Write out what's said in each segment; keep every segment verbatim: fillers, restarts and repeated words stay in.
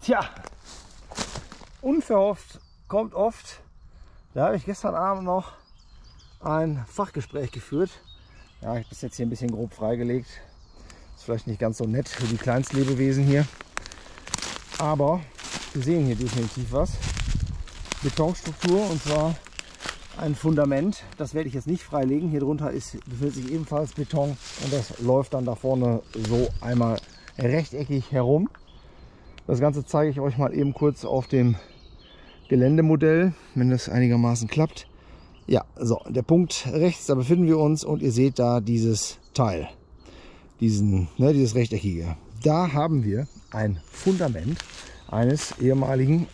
Tja, unverhofft kommt oft. Da habe ich gestern Abend noch ein Fachgespräch geführt. Ja, ich habe das jetzt hier ein bisschen grob freigelegt. Ist vielleicht nicht ganz so nett für die Kleinstlebewesen hier. Aber wir sehen hier definitiv was. Betonstruktur, und zwar ein Fundament. Das werde ich jetzt nicht freilegen. Hier drunter ist, befindet sich ebenfalls Beton und das läuft dann da vorne so einmal rechteckig herum. Das Ganze zeige ich euch mal eben kurz auf dem Geländemodell, wenn das einigermaßen klappt. Ja, so, der Punkt rechts, da befinden wir uns und ihr seht da dieses Teil, diesen, ne, dieses rechteckige. Da haben wir ein Fundament eines ehemaligen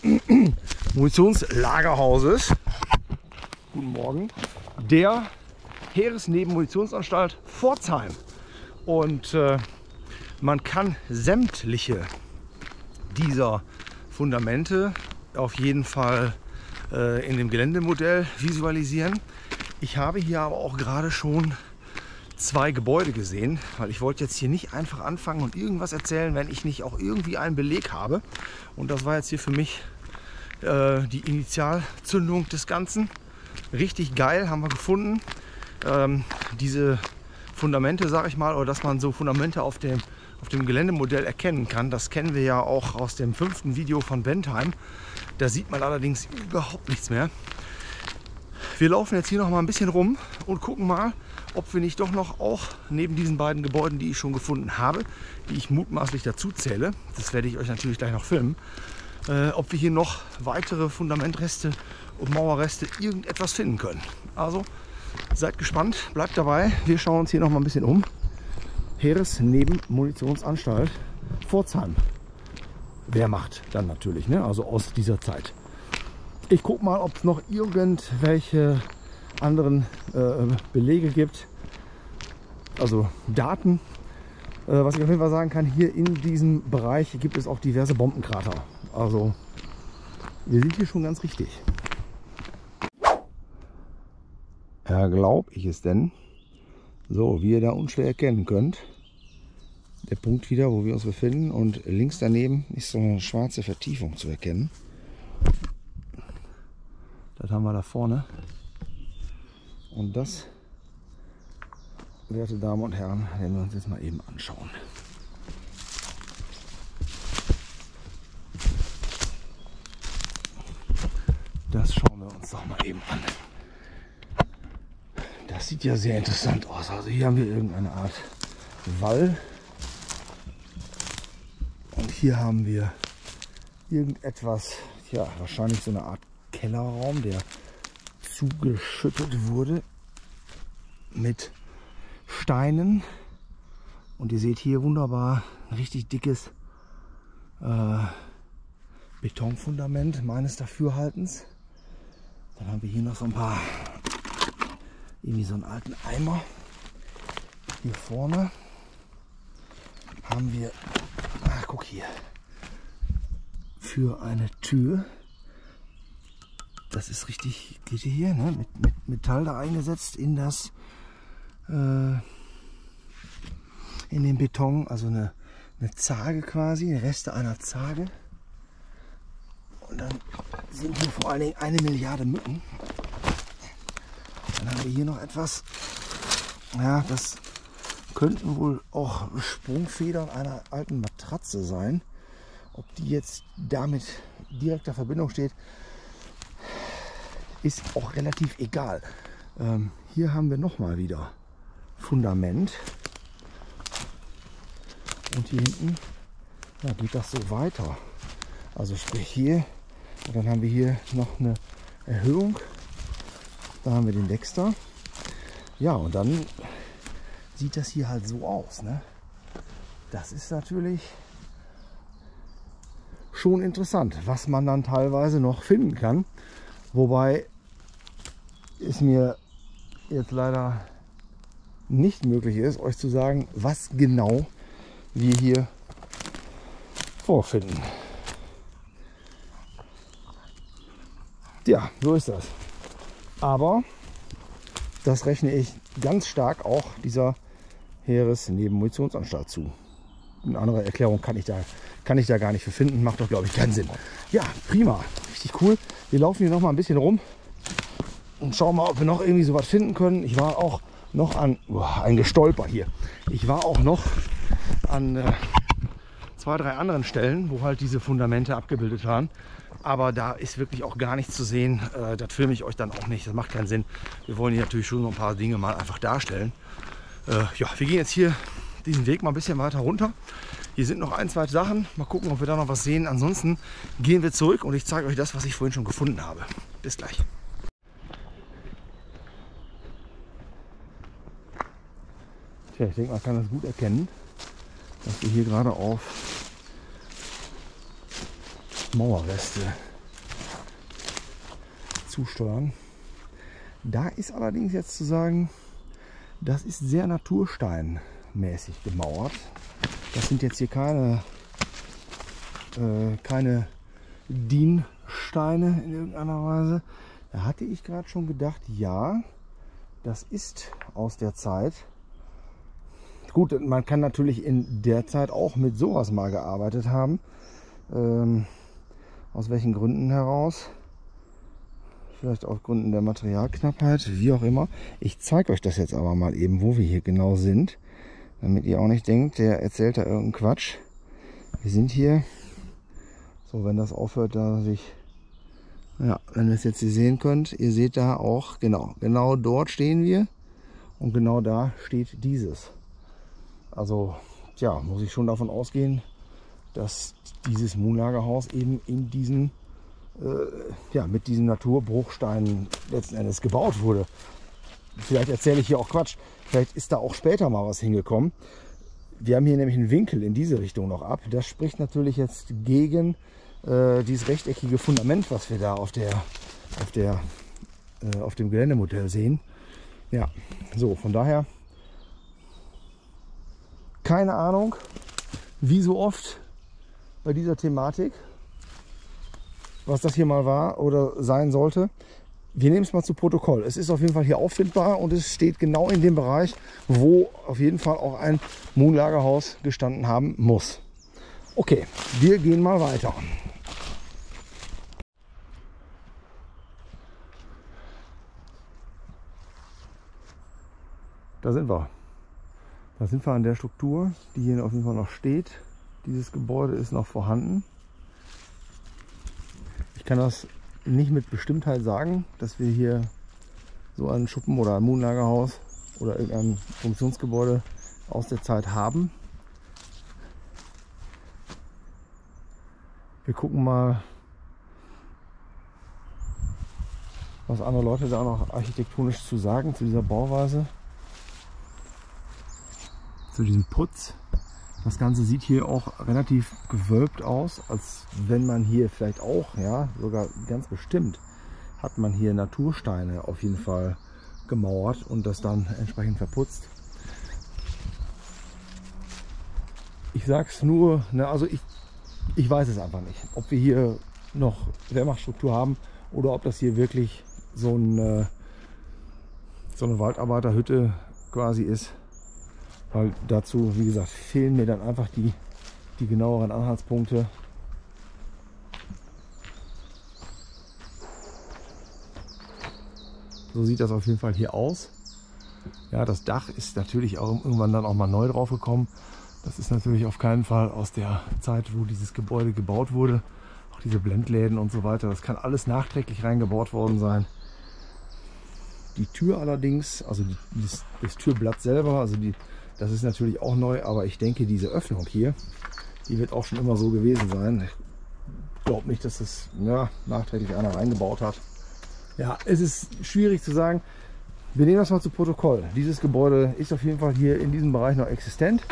Munitionslagerhauses. Guten Morgen. Der Heeresnebenmunitionsanstalt Pforzheim. Und äh, man kann sämtliche dieser Fundamente auf jeden Fall äh, in dem Geländemodell visualisieren. Ich habe hier aber auch gerade schon zwei Gebäude gesehen, weil ich wollte jetzt hier nicht einfach anfangen und irgendwas erzählen, wenn ich nicht auch irgendwie einen Beleg habe. Und das war jetzt hier für mich äh, die Initialzündung des Ganzen. Richtig geil, haben wir gefunden. Ähm, diese Fundamente, sage ich mal, oder dass man so Fundamente auf dem auf dem Geländemodell erkennen kann. Das kennen wir ja auch aus dem fünften Video von Bentheim. Da sieht man allerdings überhaupt nichts mehr. Wir laufen jetzt hier noch mal ein bisschen rum und gucken mal, ob wir nicht doch noch auch neben diesen beiden Gebäuden, die ich schon gefunden habe, die ich mutmaßlich dazu zähle, das werde ich euch natürlich gleich noch filmen, äh, ob wir hier noch weitere Fundamentreste und Mauerreste irgendetwas finden können. Also seid gespannt, bleibt dabei. Wir schauen uns hier noch mal ein bisschen um. Heeresnebenmunitionsanstalt Pforzheim. Wehrmacht dann natürlich, ne? Also aus dieser Zeit. Ich gucke mal, ob es noch irgendwelche anderen äh, Belege gibt, also Daten. Äh, was ich auf jeden Fall sagen kann, hier in diesem Bereich gibt es auch diverse Bombenkrater. Also wir sind hier schon ganz richtig. Ja, glaube ich es denn? So, wie ihr da unschwer erkennen könnt, der Punkt wieder, wo wir uns befinden, und links daneben ist so eine schwarze Vertiefung zu erkennen. Das haben wir da vorne. Und das, werte Damen und Herren, werden wir uns jetzt mal eben anschauen. Das schauen wir uns doch mal eben an. Das sieht ja sehr interessant aus. Also hier haben wir irgendeine Art Wall. Und hier haben wir irgendetwas, ja, wahrscheinlich so eine Art Kellerraum, der zugeschüttet wurde mit Steinen. Und ihr seht hier wunderbar ein richtig dickes äh, Betonfundament meines Dafürhaltens. Dann haben wir hier noch so ein paar, irgendwie so einen alten Eimer. Hier vorne haben wir, ach guck hier, für eine Tür. Das ist richtig, geht hier, ne? mit, mit Metall da eingesetzt in das, äh, in den Beton, also eine, eine Zarge quasi, Reste einer Zarge. Und dann sind hier vor allen Dingen eine Milliarde Mücken. Dann haben wir hier noch etwas, ja, das könnten wohl auch Sprungfedern einer alten Matratze sein. Ob die jetzt damit direkter Verbindung steht, ist auch relativ egal. Ähm, hier haben wir noch mal wieder Fundament. Und hier hinten, ja, geht das so weiter. Also sprich hier, und dann haben wir hier noch eine Erhöhung. Da haben wir den Dexter. Ja, und dann sieht das hier halt so aus, ne? Das ist natürlich schon interessant, was man dann teilweise noch finden kann. Wobei es mir jetzt leider nicht möglich ist, euch zu sagen, was genau wir hier vorfinden. Ja, so ist das. Aber das rechne ich ganz stark auch dieser Heeresnebenmunitionsanstalt zu. eine andere Erklärung kann ich da, kann ich da gar nicht für finden. Macht doch, glaube ich, keinen Sinn. Ja, prima. Richtig cool. Wir laufen hier noch mal ein bisschen rum und schauen mal, ob wir noch irgendwie so was finden können. Ich war auch noch an, oh, ein Gestolper hier. Ich war auch noch an äh, zwei, drei anderen Stellen, wo halt diese Fundamente abgebildet waren. Aber da ist wirklich auch gar nichts zu sehen. Äh, das filme ich euch dann auch nicht. Das macht keinen Sinn. Wir wollen hier natürlich schon so ein paar Dinge mal einfach darstellen. Äh, ja, wir gehen jetzt hier diesen Weg mal ein bisschen weiter runter. Hier sind noch ein, zwei Sachen. Mal gucken, ob wir da noch was sehen. Ansonsten gehen wir zurück und ich zeige euch das, was ich vorhin schon gefunden habe. Bis gleich. Tja, ich denke, man kann das gut erkennen, dass wir hier gerade auf Mauerreste zusteuern. Da ist allerdings jetzt zu sagen, das ist sehr natursteinmäßig gemauert. Das sind jetzt hier keine, äh, keine Diensteine in irgendeiner Weise. Da hatte ich gerade schon gedacht, ja, das ist aus der Zeit. Gut, man kann natürlich in der Zeit auch mit sowas mal gearbeitet haben. Ähm, aus welchen Gründen heraus? Vielleicht aus Gründen der Materialknappheit, wie auch immer. Ich zeige euch das jetzt aber mal eben, wo wir hier genau sind. Damit ihr auch nicht denkt, der erzählt da irgendeinen Quatsch. Wir sind hier, so wenn das aufhört, da sich, ja, wenn ihr es jetzt hier sehen könnt, ihr seht da auch, genau, genau dort stehen wir und genau da steht dieses. Also, tja, muss ich schon davon ausgehen, dass dieses Moonlagerhaus eben in diesen, äh, ja, mit diesen Naturbruchsteinen letzten Endes gebaut wurde. Vielleicht erzähle ich hier auch Quatsch. Vielleicht ist da auch später mal was hingekommen. Wir haben hier nämlich einen Winkel in diese Richtung noch ab. Das spricht natürlich jetzt gegen äh, dieses rechteckige Fundament, was wir da auf der, auf der, äh, auf dem Geländemodell sehen. Ja, so von daher keine Ahnung, wie so oft bei dieser Thematik, was das hier mal war oder sein sollte. Wir nehmen es mal zu Protokoll. Es ist auf jeden Fall hier auffindbar und es steht genau in dem Bereich, wo auf jeden Fall auch ein Moonlagerhaus gestanden haben muss. Okay, wir gehen mal weiter. Da sind wir. Da sind wir an der Struktur, die hier auf jeden Fall noch steht. Dieses Gebäude ist noch vorhanden. Ich kann das nicht mit Bestimmtheit sagen, dass wir hier so einen Schuppen oder ein Moonlagerhaus oder irgendein Funktionsgebäude aus der Zeit haben. Wir gucken mal, was andere Leute da noch architektonisch zu sagen zu dieser Bauweise, zu diesem Putz. Das Ganze sieht hier auch relativ gewölbt aus, als wenn man hier vielleicht auch, ja, sogar ganz bestimmt, hat man hier Natursteine auf jeden Fall gemauert und das dann entsprechend verputzt. Ich sag's nur, ne, also ich, ich weiß es einfach nicht, ob wir hier noch Wehrmachtstruktur haben oder ob das hier wirklich so, ein, so eine Waldarbeiterhütte quasi ist. Weil dazu, wie gesagt, fehlen mir dann einfach die, die genaueren Anhaltspunkte. So sieht das auf jeden Fall hier aus. Ja, das Dach ist natürlich auch irgendwann dann auch mal neu drauf gekommen. Das ist natürlich auf keinen Fall aus der Zeit, wo dieses Gebäude gebaut wurde. Auch diese Blendläden und so weiter, das kann alles nachträglich reingebaut worden sein. Die Tür allerdings, also die, das, das Türblatt selber, also die, das ist natürlich auch neu, aber ich denke, diese Öffnung hier, die wird auch schon immer so gewesen sein. Ich glaube nicht, dass das ja, nachträglich einer reingebaut hat. Ja, es ist schwierig zu sagen. Wir nehmen das mal zu Protokoll. Dieses Gebäude ist auf jeden Fall hier in diesem Bereich noch existent.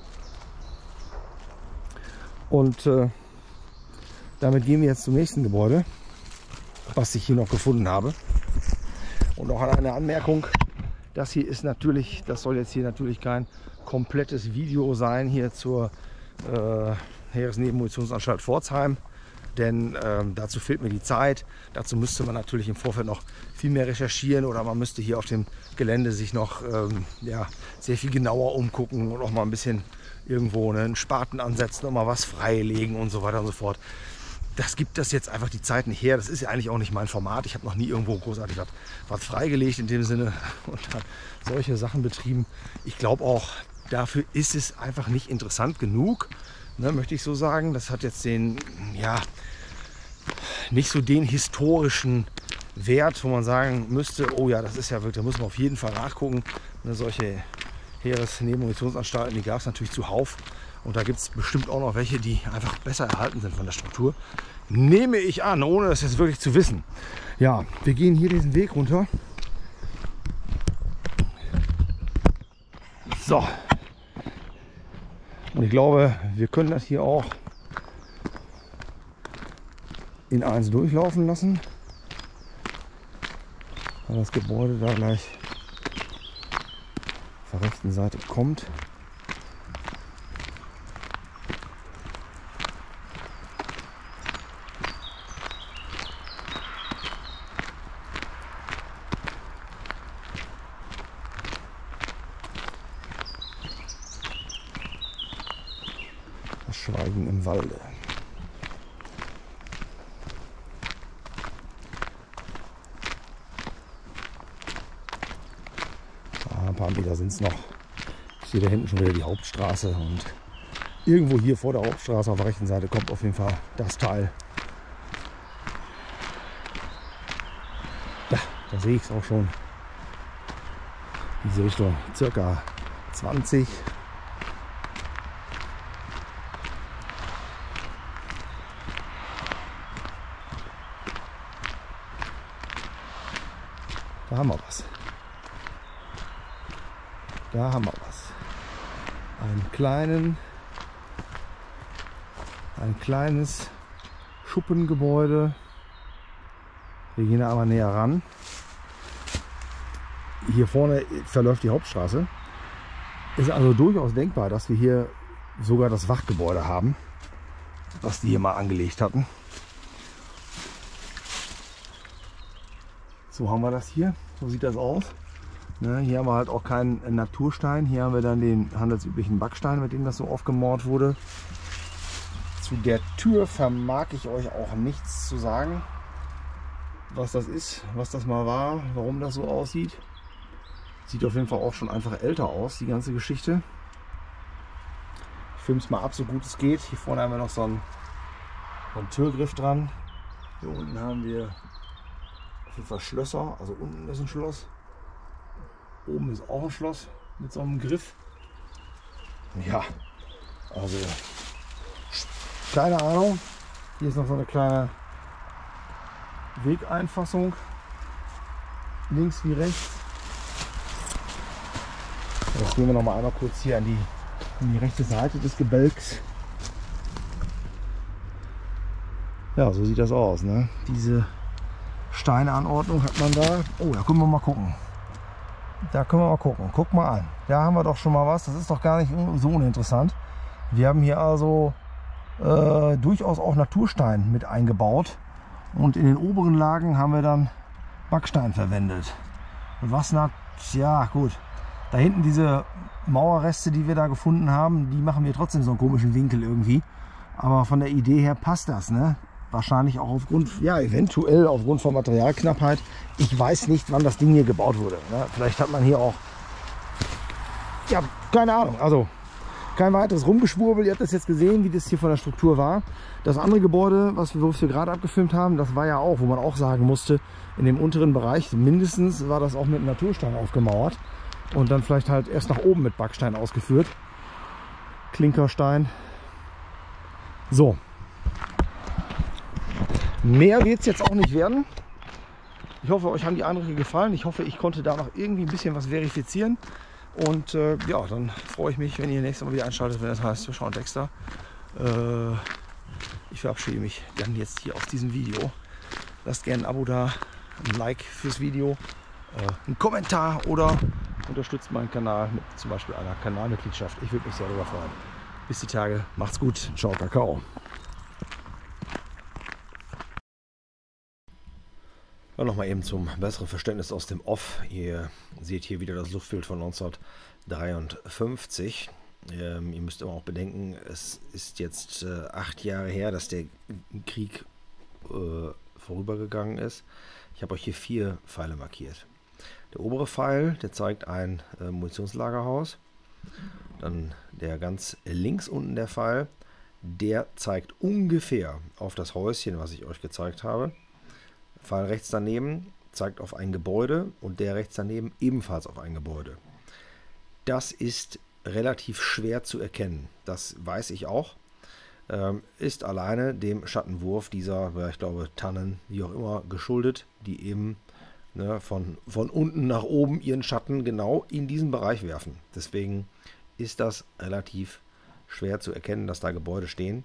Und äh, damit gehen wir jetzt zum nächsten Gebäude, was ich hier noch gefunden habe. Und noch eine Anmerkung. Das hier ist natürlich, das soll jetzt hier natürlich kein komplettes Video sein hier zur äh, Heeresnebenmunitionsanstalt Pforzheim, denn ähm, dazu fehlt mir die Zeit. Dazu müsste man natürlich im Vorfeld noch viel mehr recherchieren oder man müsste hier auf dem Gelände sich noch ähm, ja, sehr viel genauer umgucken und auch mal ein bisschen irgendwo einen Spaten ansetzen und mal was freilegen und so weiter und so fort. Das gibt das jetzt einfach die Zeit nicht her. Das ist ja eigentlich auch nicht mein Format. Ich habe noch nie irgendwo großartig was, was freigelegt in dem Sinne und dann solche Sachen betrieben. Ich glaube auch, dafür ist es einfach nicht interessant genug, ne, möchte ich so sagen. Das hat jetzt den, ja, nicht so den historischen Wert, wo man sagen müsste, oh ja, das ist ja wirklich, da muss man auf jeden Fall nachgucken. Ne, solche Heeresnebenmunitionsanstalten, die gab es natürlich zuhauf. Und da gibt es bestimmt auch noch welche, die einfach besser erhalten sind von der Struktur. Nehme ich an, ohne das jetzt wirklich zu wissen. Ja, wir gehen hier diesen Weg runter. So. Und ich glaube, wir können das hier auch in eins durchlaufen lassen. Weil das Gebäude da gleich auf der rechten Seite kommt. Schweigen im Walde. Ah, ein paar Meter sind es noch. Ich sehe da hinten schon wieder die Hauptstraße und irgendwo hier vor der Hauptstraße auf der rechten Seite kommt auf jeden Fall das Teil. Ja, da sehe ich es auch schon. Diese Richtung circa zwanzig. Da haben wir was. Da haben wir was. Einen kleinen, ein kleines Schuppengebäude. Wir gehen da aber näher ran. Hier vorne verläuft die Hauptstraße. Ist also durchaus denkbar, dass wir hier sogar das Wachgebäude haben, was die hier mal angelegt hatten. So haben wir das hier, so sieht das aus. Ne, hier haben wir halt auch keinen Naturstein, hier haben wir dann den handelsüblichen Backstein, mit dem das so aufgemauert wurde. Zu der Tür vermag ich euch auch nichts zu sagen, was das ist, was das mal war, warum das so aussieht. Sieht auf jeden Fall auch schon einfach älter aus, die ganze Geschichte. Ich filme es mal ab, so gut es geht. Hier vorne haben wir noch so einen, so einen Türgriff dran. Hier unten haben wir auf jeden Fall Schlösser, also unten ist ein Schloss, oben ist auch ein Schloss mit so einem Griff. Ja, also keine Ahnung. Hier ist noch so eine kleine Wegeinfassung, links wie rechts. Jetzt gehen wir noch mal einmal kurz hier an die, an die rechte Seite des Gebälks. Ja, so sieht das aus, ne? Diese Steinanordnung hat man da. Oh, da können wir mal gucken. Da können wir mal gucken. Guck mal an. Da haben wir doch schon mal was. Das ist doch gar nicht so uninteressant. Wir haben hier also äh, durchaus auch Naturstein mit eingebaut. Und in den oberen Lagen haben wir dann Backstein verwendet. Was na, ja gut. Da hinten diese Mauerreste, die wir da gefunden haben, die machen wir trotzdem so einen komischen Winkel irgendwie. Aber von der Idee her passt das, ne? Wahrscheinlich auch aufgrund, ja, eventuell aufgrund von Materialknappheit. Ich weiß nicht, wann das Ding hier gebaut wurde. Ne? Vielleicht hat man hier auch, ja, keine Ahnung. Also kein weiteres Rumgeschwurbel. Ihr habt das jetzt gesehen, wie das hier von der Struktur war. Das andere Gebäude, was wir, was wir gerade abgefilmt haben, das war ja auch, wo man auch sagen musste, in dem unteren Bereich mindestens war das auch mit Naturstein aufgemauert. Und dann vielleicht halt erst nach oben mit Backstein ausgeführt. Klinkerstein. So. Mehr wird es jetzt auch nicht werden. Ich hoffe, euch haben die Eindrücke gefallen. Ich hoffe, ich konnte da noch irgendwie ein bisschen was verifizieren. Und äh, ja, dann freue ich mich, wenn ihr nächstes Mal wieder einschaltet, wenn das heißt, wir schauen Dexter. Äh, ich verabschiede mich dann jetzt hier aus diesem Video. Lasst gerne ein Abo da, ein Like fürs Video, äh, einen Kommentar oder unterstützt meinen Kanal mit zum Beispiel einer Kanalmitgliedschaft. Ich würde mich sehr darüber freuen. Bis die Tage. Macht's gut. Ciao, Kakao. Ja, noch mal eben zum besseren Verständnis aus dem Off. Ihr seht hier wieder das Luftbild von neunzehnhundertdreiundfünfzig. Ähm, ihr müsst aber auch bedenken, es ist jetzt äh, acht Jahre her, dass der Krieg äh, vorübergegangen ist. Ich habe euch hier vier Pfeile markiert. Der obere Pfeil, der zeigt ein äh, Munitionslagerhaus. Dann der ganz links unten der Pfeil, der zeigt ungefähr auf das Häuschen, was ich euch gezeigt habe. Pfeil rechts daneben zeigt auf ein Gebäude und der rechts daneben ebenfalls auf ein Gebäude. Das ist relativ schwer zu erkennen. Das weiß ich auch. Ähm, ist alleine dem Schattenwurf dieser, ja, ich glaube, Tannen, wie auch immer, geschuldet, die eben ne, von, von unten nach oben ihren Schatten genau in diesen Bereich werfen. Deswegen ist das relativ schwer zu erkennen, dass da Gebäude stehen.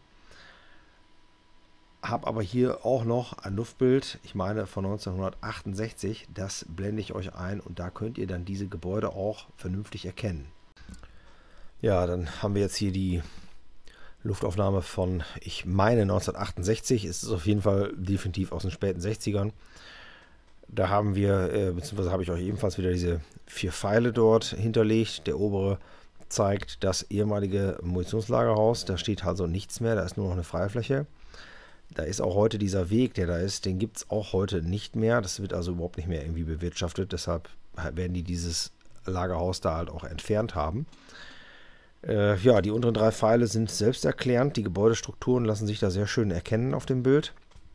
Habe aber hier auch noch ein Luftbild, ich meine von neunzehnhundertachtundsechzig, das blende ich euch ein und da könnt ihr dann diese Gebäude auch vernünftig erkennen. Ja, dann haben wir jetzt hier die Luftaufnahme von, ich meine neunzehnhundertachtundsechzig, es ist auf jeden Fall definitiv aus den späten sechzigern. Da haben wir, äh, beziehungsweise habe ich euch ebenfalls wieder diese vier Pfeile dort hinterlegt. Der obere zeigt das ehemalige Munitionslagerhaus, da steht also nichts mehr, da ist nur noch eine Freifläche. Da ist auch heute dieser Weg, der da ist, den gibt es auch heute nicht mehr. Das wird also überhaupt nicht mehr irgendwie bewirtschaftet. Deshalb werden die dieses Lagerhaus da halt auch entfernt haben. Äh, ja, die unteren drei Pfeile sind selbsterklärend. Die Gebäudestrukturen lassen sich da sehr schön erkennen auf dem Bild.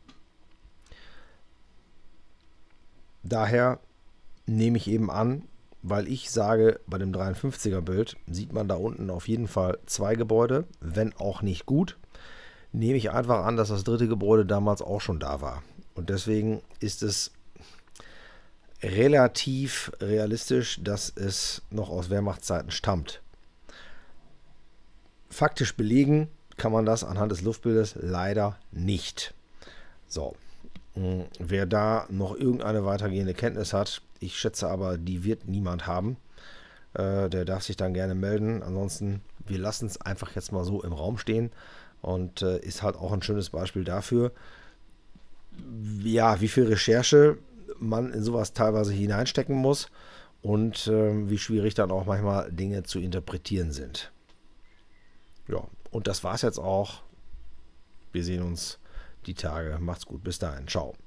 Daher nehme ich eben an, weil ich sage, bei dem dreiundfünfziger Bild sieht man da unten auf jeden Fall zwei Gebäude, wenn auch nicht gut. Nehme ich einfach an, dass das dritte Gebäude damals auch schon da war. Und deswegen ist es relativ realistisch, dass es noch aus Wehrmachtszeiten stammt. Faktisch belegen kann man das anhand des Luftbildes leider nicht. So, wer da noch irgendeine weitergehende Kenntnis hat, ich schätze aber, die wird niemand haben. Äh, der darf sich dann gerne melden. Ansonsten, wir lassen es einfach jetzt mal so im Raum stehen. Und äh, ist halt auch ein schönes Beispiel dafür, ja, wie viel Recherche man in sowas teilweise hineinstecken muss und äh, wie schwierig dann auch manchmal Dinge zu interpretieren sind. Ja, und das war's jetzt auch. Wir sehen uns die Tage. Macht's gut. Bis dahin. Ciao.